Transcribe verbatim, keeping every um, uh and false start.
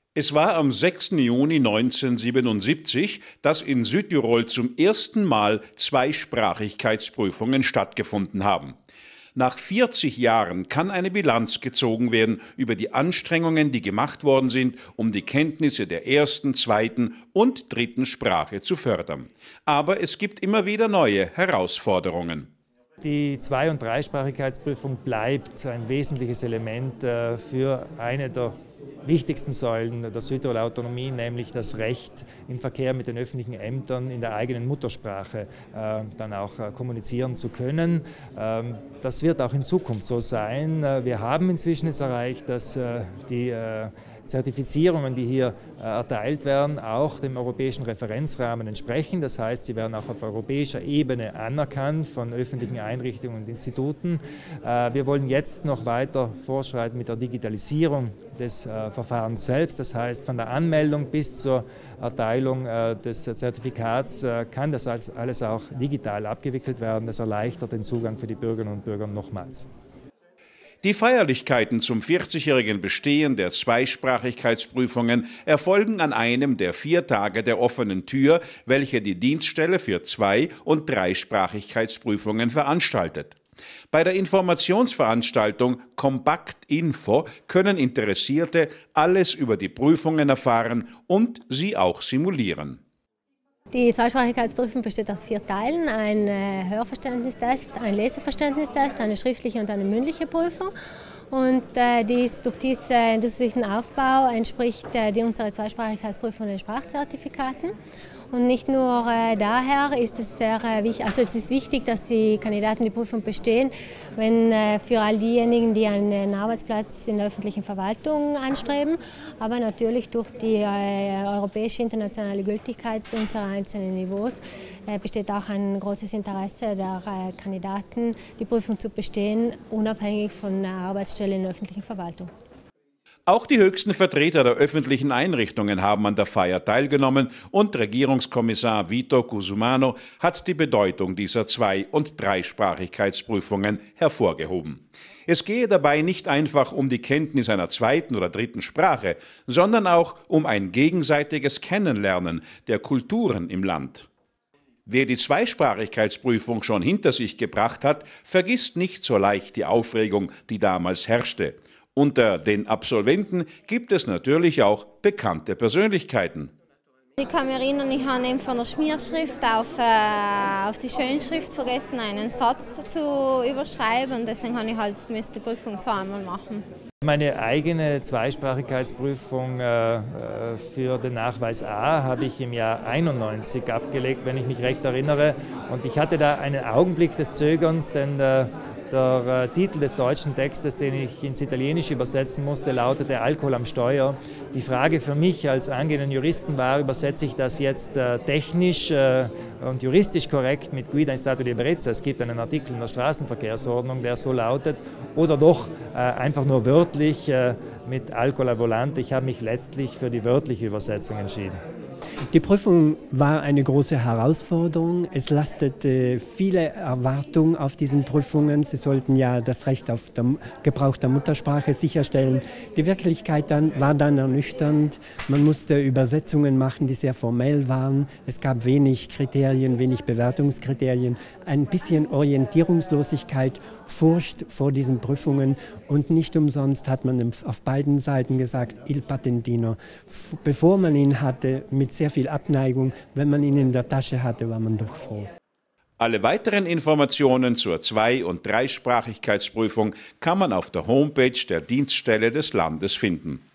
Es war am sechsten Juni neunzehnhundertsiebenundsiebzig, dass in Südtirol zum ersten Mal Zweisprachigkeitsprüfungen stattgefunden haben. Nach vierzig Jahren kann eine Bilanz gezogen werden über die Anstrengungen, die gemacht worden sind, um die Kenntnisse der ersten, zweiten und dritten Sprache zu fördern. Aber es gibt immer wieder neue Herausforderungen. Die Zwei- und Dreisprachigkeitsprüfung bleibt ein wesentliches Element für eine der wichtigsten Säulen der Südtiroler Autonomie, nämlich das Recht im Verkehr mit den öffentlichen Ämtern in der eigenen Muttersprache äh, dann auch äh, kommunizieren zu können. Ähm, das wird auch in Zukunft so sein. Äh, wir haben inzwischen es erreicht, dass äh, die äh, Zertifizierungen, die hier äh, erteilt werden, auch dem europäischen Referenzrahmen entsprechen. Das heißt, sie werden auch auf europäischer Ebene anerkannt von öffentlichen Einrichtungen und Instituten. Äh, wir wollen jetzt noch weiter fortschreiten mit der Digitalisierung des äh, Verfahrens selbst. Das heißt, von der Anmeldung bis zur Erteilung äh, des Zertifikats äh, kann das alles auch digital abgewickelt werden. Das erleichtert den Zugang für die Bürgerinnen und Bürger nochmals. Die Feierlichkeiten zum vierzigjährigen Bestehen der Zweisprachigkeitsprüfungen erfolgen an einem der vier Tage der offenen Tür, welche die Dienststelle für Zwei- und Dreisprachigkeitsprüfungen veranstaltet. Bei der Informationsveranstaltung Kompakt Info können Interessierte alles über die Prüfungen erfahren und sie auch simulieren. Die Zweisprachigkeitsprüfung besteht aus vier Teilen: ein Hörverständnistest, ein Leseverständnistest, eine schriftliche und eine mündliche Prüfung. Und äh, dies, durch diesen industriellen Aufbau entspricht äh, die unsere Zweisprachigkeitsprüfung den Sprachzertifikaten. Und nicht nur äh, daher ist es sehr äh, wichtig, also es ist wichtig, dass die Kandidaten die Prüfung bestehen, wenn äh, für all diejenigen, die einen Arbeitsplatz in der öffentlichen Verwaltung anstreben, aber natürlich durch die äh, europäische internationale Gültigkeit unserer einzelnen Niveaus äh, besteht auch ein großes Interesse der äh, Kandidaten, die Prüfung zu bestehen, unabhängig von der Arbeitsstelle in der öffentlichen Verwaltung. Auch die höchsten Vertreter der öffentlichen Einrichtungen haben an der Feier teilgenommen und Regierungskommissar Vito Cusumano hat die Bedeutung dieser Zwei- und Dreisprachigkeitsprüfungen hervorgehoben. Es gehe dabei nicht einfach um die Kenntnis einer zweiten oder dritten Sprache, sondern auch um ein gegenseitiges Kennenlernen der Kulturen im Land. Wer die Zweisprachigkeitsprüfung schon hinter sich gebracht hat, vergisst nicht so leicht die Aufregung, die damals herrschte. Unter den Absolventen gibt es natürlich auch bekannte Persönlichkeiten. Ich kann mich erinnern, ich habe von der Schmierschrift auf, äh, auf die Schönschrift vergessen, einen Satz zu überschreiben. Deswegen habe ich halt die Prüfung zweimal machen. Meine eigene Zweisprachigkeitsprüfung äh, für den Nachweis A habe ich im Jahr einundneunzig abgelegt, wenn ich mich recht erinnere. Und ich hatte da einen Augenblick des Zögerns, denn äh, der äh, Titel des deutschen Textes, den ich ins Italienische übersetzen musste, lautete Alkohol am Steuer. Die Frage für mich als angehenden Juristen war, übersetze ich das jetzt äh, technisch äh, und juristisch korrekt mit Guida in Stato di Ebbrezza. Es gibt einen Artikel in der Straßenverkehrsordnung, der so lautet, oder doch äh, einfach nur wörtlich äh, mit Alcohol al volante. Ich habe mich letztlich für die wörtliche Übersetzung entschieden. Die Prüfung war eine große Herausforderung. Es lastete viele Erwartungen auf diesen Prüfungen. Sie sollten ja das Recht auf den Gebrauch der Muttersprache sicherstellen. Die Wirklichkeit dann war dann ernüchternd. Man musste Übersetzungen machen, die sehr formell waren. Es gab wenig Kriterien, wenig Bewertungskriterien, ein bisschen Orientierungslosigkeit, Furcht vor diesen Prüfungen. Und nicht umsonst hat man auf beiden Seiten gesagt, il patentino. Bevor man ihn hatte, mit sehr viel Abneigung. Wenn man ihn in der Tasche hatte, war man doch froh. Alle weiteren Informationen zur Zwei- und Dreisprachigkeitsprüfung kann man auf der Homepage der Dienststelle des Landes finden.